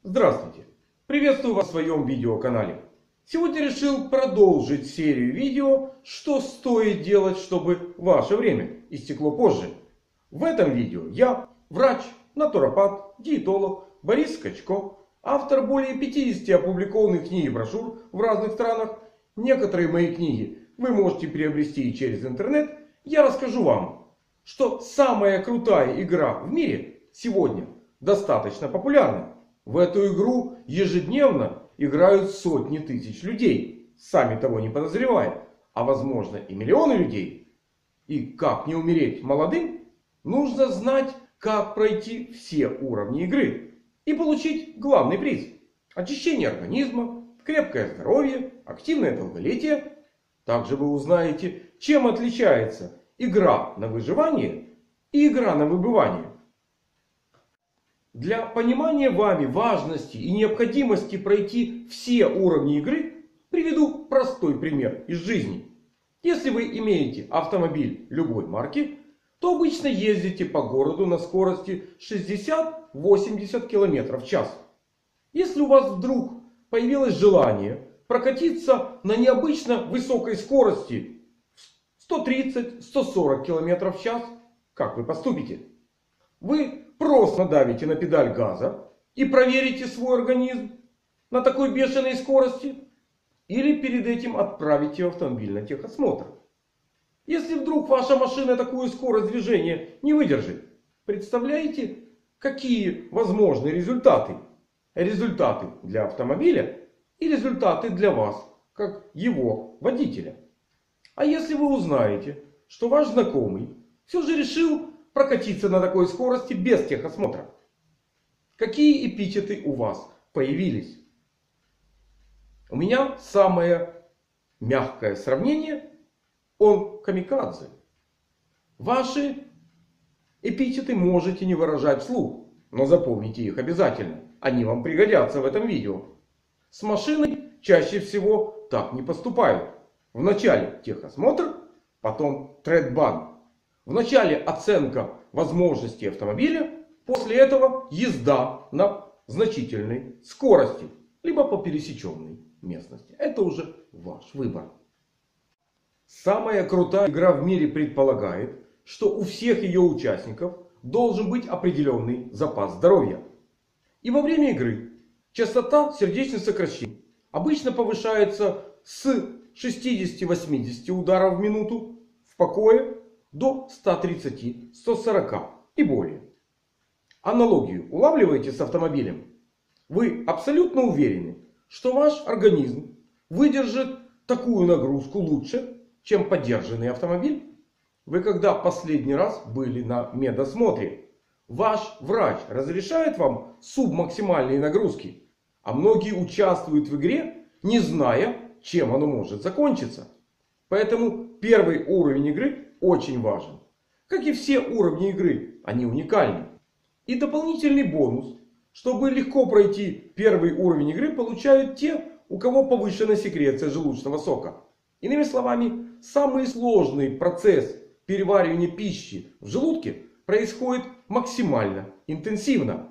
Здравствуйте! Приветствую вас в своем видеоканале. Сегодня решил продолжить серию видео, что стоит делать, чтобы ваше время истекло позже. В этом видео я, врач, натуропат, диетолог Борис Скачко, автор более 50 опубликованных книг и брошюр в разных странах. Некоторые мои книги вы можете приобрести и через интернет. Я расскажу вам, что самая крутая игра в мире сегодня достаточно популярна. В эту игру ежедневно играют сотни тысяч людей, сами того не подозревая, а возможно и миллионы людей. И как не умереть молодым, нужно знать, как пройти все уровни игры и получить главный приз: очищение организма, крепкое здоровье, активное долголетие. Также вы узнаете, чем отличается игра на выживание и игра на выбывание. Для понимания вами важности и необходимости пройти все уровни игры приведу простой пример из жизни. Если вы имеете автомобиль любой марки, то обычно ездите по городу на скорости 60-80 км в час. Если у вас вдруг появилось желание прокатиться на необычно высокой скорости 130-140 км в час, как вы поступите? Вы просто давите на педаль газа и проверите свой организм на такой бешеной скорости. Или перед этим отправите автомобиль на техосмотр. Если вдруг ваша машина такую скорость движения не выдержит, представляете, какие возможны результаты? Результаты для автомобиля и результаты для вас, как его водителя. А если вы узнаете, что ваш знакомый все же решил прокатиться на такой скорости без техосмотра, какие эпитеты у вас появились? У меня самое мягкое сравнение: он камикадзе. Ваши эпитеты можете не выражать вслух, но запомните их обязательно. Они вам пригодятся в этом видео. С машиной чаще всего так не поступают. Вначале техосмотр, потом тред-бан. Вначале оценка возможностей автомобиля, после этого езда на значительной скорости, либо по пересеченной местности. Это уже ваш выбор. Самая крутая игра в мире предполагает, что у всех ее участников должен быть определенный запас здоровья. И во время игры частота сердечных сокращений обычно повышается с 60-80 ударов в минуту в покое до 130-140 и более. Аналогию улавливаете с автомобилем? Вы абсолютно уверены, что ваш организм выдержит такую нагрузку лучше, чем подержанный автомобиль? Вы когда последний раз были на медосмотре? Ваш врач разрешает вам субмаксимальные нагрузки? А многие участвуют в игре, не зная, чем оно может закончиться. Поэтому первый уровень игры очень важен. Как и все уровни игры, они уникальны. И дополнительный бонус: чтобы легко пройти первый уровень игры, получают те, у кого повышена секреция желудочного сока. Иными словами, самый сложный процесс переваривания пищи в желудке происходит максимально интенсивно.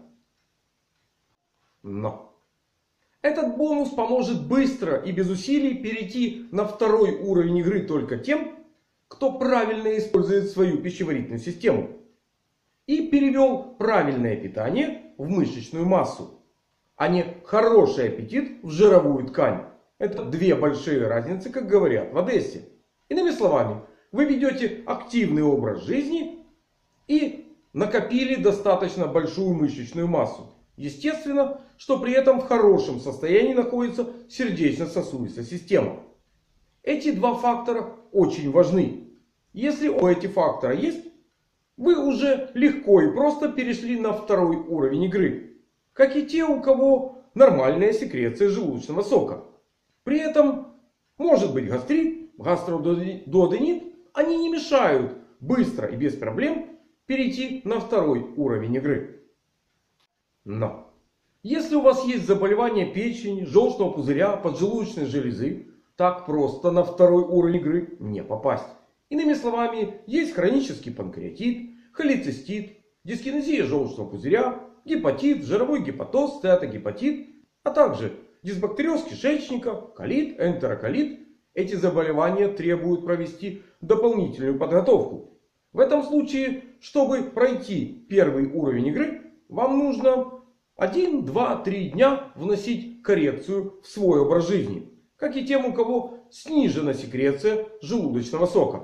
Но этот бонус поможет быстро и без усилий перейти на второй уровень игры только тем, кто правильно использует свою пищеварительную систему и перевел правильное питание в мышечную массу, а не хороший аппетит в жировую ткань. Это две большие разницы, как говорят в Одессе. Иными словами, вы ведете активный образ жизни и накопили достаточно большую мышечную массу. Естественно, что при этом в хорошем состоянии находится сердечно-сосудистая система. Эти два фактора очень важны. Если эти фактора есть, вы уже легко и просто перешли на второй уровень игры. Как и те, у кого нормальная секреция желудочного сока. При этом может быть гастрит, гастродуоденит. Они не мешают быстро и без проблем перейти на второй уровень игры. Но если у вас есть заболевание печени, желчного пузыря, поджелудочной железы, так просто на второй уровень игры не попасть. Иными словами, есть хронический панкреатит, холецистит, дискинезия желчного пузыря, гепатит, жировой гепатоз, стеатогепатит, а также дисбактериоз кишечника, колит, энтероколит. Эти заболевания требуют провести дополнительную подготовку. В этом случае, чтобы пройти первый уровень игры, вам нужно 1, 2, 3 дня вносить коррекцию в свой образ жизни. Как и тем, у кого снижена секреция желудочного сока.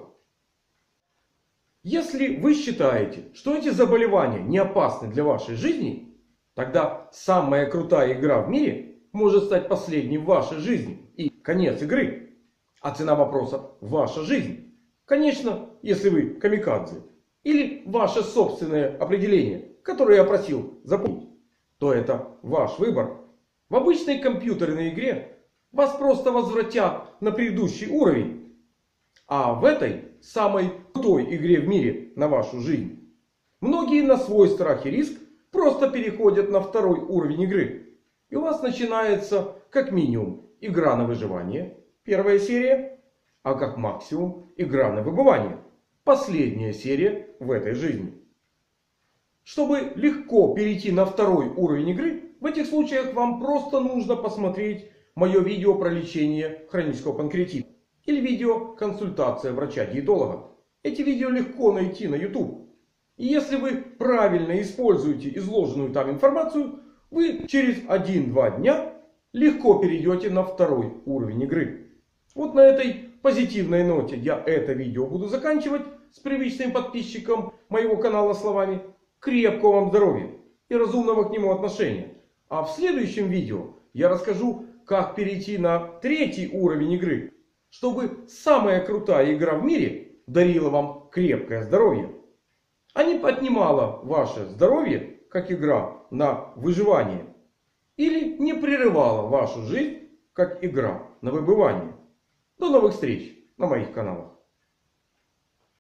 Если вы считаете, что эти заболевания не опасны для вашей жизни, тогда самая крутая игра в мире может стать последней в вашей жизни. И конец игры. А цена вопроса – ваша жизнь. Конечно, если вы камикадзе. Или ваше собственное определение, которое я просил запомнить. То это ваш выбор. В обычной компьютерной игре вас просто возвратят на предыдущий уровень. А в этой самой крутой игре в мире на вашу жизнь многие на свой страх и риск просто переходят на второй уровень игры. И у вас начинается как минимум игра на выживание, первая серия, а как максимум игра на выбывание, последняя серия в этой жизни. Чтобы легко перейти на второй уровень игры, в этих случаях вам просто нужно посмотреть мое видео про лечение хронического панкреатита. Или видео «Консультация врача-диетолога». Эти видео легко найти на YouTube. И если вы правильно используете изложенную там информацию, вы через 1-2 дня легко перейдете на второй уровень игры. Вот на этой позитивной ноте я это видео буду заканчивать с привычным подписчикам моего канала словами: крепкого вам здоровья и разумного к нему отношения. А в следующем видео я расскажу, как перейти на третий уровень игры, чтобы самая крутая игра в мире дарила вам крепкое здоровье, а не отнимала ваше здоровье, как игра на выживание, или не прерывала вашу жизнь, как игра на выбывание. До новых встреч на моих каналах.